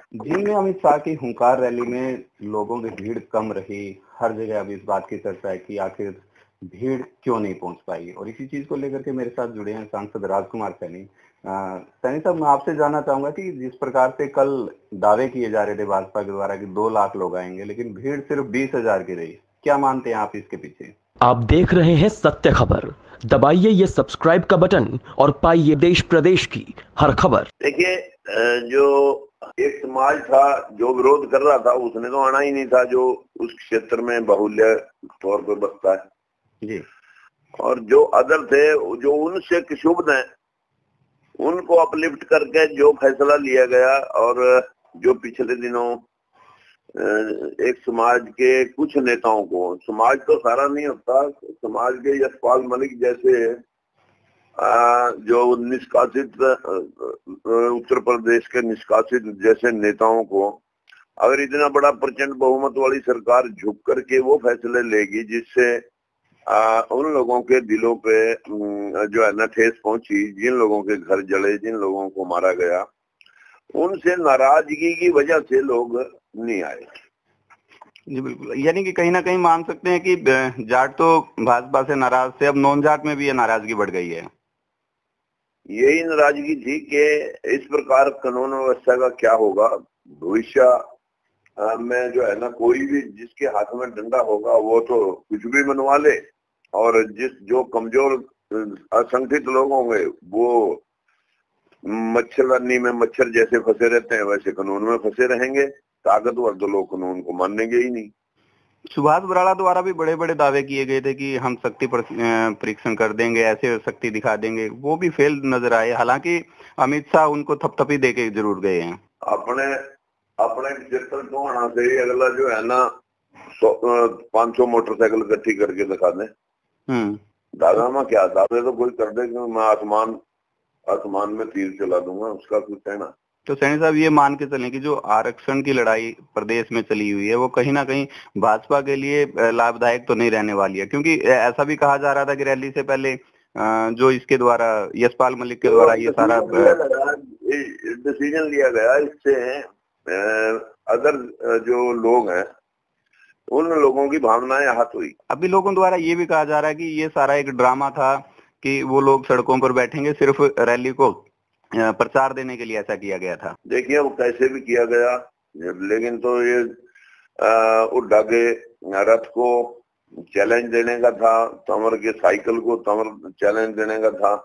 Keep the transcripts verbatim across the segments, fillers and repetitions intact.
जिनमें अमित शाह की हुंकार रैली में लोगों की भीड़ कम रही। हर जगह अब इस बात की चर्चा है कि आखिर भीड़ क्यों नहीं पहुंच पाई, और इसी चीज को लेकर के मेरे साथ जुड़े हैं सांसद राजकुमार सैनी। अ, सैनी साहब, मैं आपसे जानना चाहूंगा कि जिस प्रकार से कल दावे किए जा रहे थे भाजपा के द्वारा कि दो लाख लोग आएंगे, लेकिन भीड़ सिर्फ बीस हजार की रही, क्या मानते हैं आप इसके पीछे? आप देख रहे हैं सत्य खबर। दबाइए ये सब्सक्राइब का बटन और पाइए देश प्रदेश की हर खबर। देखिए, जो एक समाज था जो विरोध कर रहा था उसने तो आना ही नहीं था, जो उस क्षेत्र में बाहुल्य तौर पर बसता है जी। और जो अदर थे जो उनसे क्षुब्ध हैं उनको अपलिफ्ट करके जो फैसला लिया गया, और जो पिछले दिनों एक समाज के कुछ नेताओं को, समाज तो सारा नहीं होता, समाज के यशपाल मलिक जैसे जो निष्कासित उत्तर प्रदेश के निष्कासित जैसे नेताओं को अगर इतना बड़ा प्रचंड बहुमत वाली सरकार झुक करके वो फैसले लेगी जिससे आ, उन लोगों के दिलों पे जो है ना ठेस पहुंची, जिन लोगों के घर जले, जिन लोगों को मारा गया, उनसे नाराजगी की वजह से लोग नहीं आए। जी बिल्कुल, यानी कि कहीं ना कहीं मान सकते हैं कि जाट तो भाजपा से नाराज थे, अब नॉन जाट में भी ये नाराजगी बढ़ गई है। यही नाराजगी थी कि इस प्रकार कानून व्यवस्था का क्या होगा भविष्य में, जो है ना कोई भी जिसके हाथ में डंडा होगा वो तो कुछ भी बनवा ले, और जिस जो कमजोर असंगठित लोग होंगे वो मच्छरदानी में मच्छर जैसे फंसे रहते हैं वैसे कानून में फंसे रहेंगे। ताकतवर तो लोग कानून को मानेंगे ही नहीं। सुभाष बराड़ा द्वारा भी बड़े बड़े दावे किए गए थे कि हम शक्ति परीक्षण कर देंगे, ऐसे शक्ति दिखा देंगे, वो भी फेल नजर आए। हालांकि अमित शाह उनको थपथपी दे के जरूर गए हैं। अपने अपने क्षेत्र को आना से अगला जो है ना पांच सौ मोटरसाइकिल इकट्ठी करके दिखा दे। दादा में क्या दावे तो कोई कर दे कि मैं आसमान आसमान में तीर चला दूंगा, उसका कुछ कहना। तो सैनी साहब, ये मान के चलें कि जो आरक्षण की लड़ाई प्रदेश में चली हुई है वो कहीं ना कहीं भाजपा के लिए लाभदायक तो नहीं रहने वाली है, क्योंकि ऐसा भी कहा जा रहा था कि रैली से पहले जो इसके द्वारा यशपाल मलिक के द्वारा ये सारा डिसीजन लिया गया, इससे अदर जो लोग हैं उन लोगों की भावनाएं आहत हुई। अभी लोगों द्वारा ये भी कहा जा रहा है कि ये सारा एक ड्रामा था, कि वो लोग सड़कों पर बैठेंगे सिर्फ रैली को प्रचार देने के लिए ऐसा किया गया था। देखिए वो कैसे भी किया गया, लेकिन तो ये उड्डा के रथ को चैलेंज देने का था, तंवर के साइकिल को तंवर चैलेंज देने का था,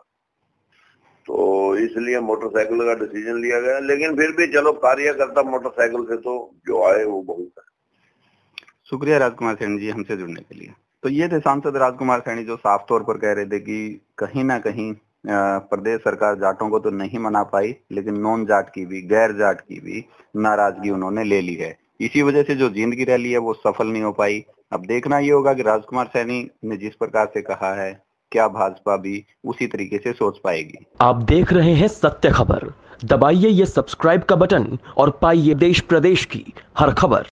तो इसलिए मोटरसाइकिल का डिसीजन लिया गया। लेकिन फिर भी चलो कार्यकर्ता मोटरसाइकिल से तो जो आए वो बहुत है। शुक्रिया राजकुमार सैनी जी हमसे जुड़ने के लिए। तो ये थे सांसद राजकुमार सैनी, जो साफ तौर पर कह रहे थे कि कहीं ना कहीं प्रदेश सरकार जाटों को तो नहीं मना पाई, लेकिन नॉन जाट की भी, गैर जाट की भी नाराजगी उन्होंने ले ली है। इसी वजह से जो जींद की रैली है वो सफल नहीं हो पाई। अब देखना ये होगा कि राजकुमार सैनी ने जिस प्रकार से कहा है, क्या भाजपा भी उसी तरीके से सोच पाएगी। आप देख रहे हैं सत्य खबर। दबाइए ये सब्सक्राइब का बटन और पाइए देश प्रदेश की हर खबर।